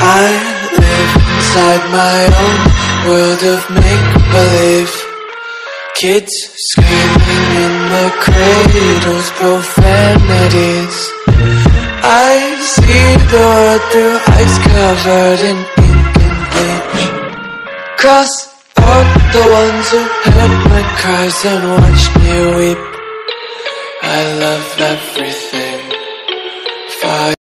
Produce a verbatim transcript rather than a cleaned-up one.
I live inside my own world of make-believe. Kids screaming in the cradles, profanities. I see the world through ice covered in ink and bleach. Cross out the ones who heard my cries and watched me weep. I love everything. Fire.